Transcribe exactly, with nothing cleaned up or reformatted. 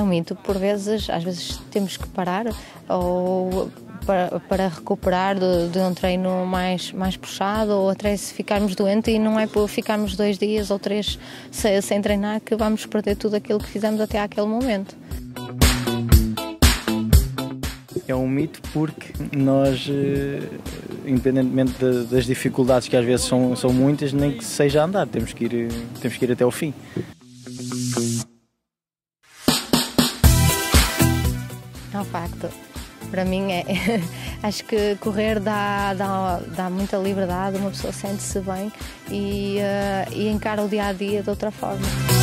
um mito. Por vezes, às vezes temos que parar ou para, para recuperar de, de um treino mais, mais puxado, ou até se ficarmos doentes, e não é por ficarmos dois dias ou três sem, sem treinar que vamos perder tudo aquilo que fizemos até àquele momento. É um mito porque nós, independentemente das dificuldades que às vezes são, são muitas, nem que seja andar, temos que ir, temos que ir até ao fim. É um facto. Para mim, é, acho que correr dá, dá, dá muita liberdade, uma pessoa sente-se bem e, uh, e encara o dia a dia de outra forma.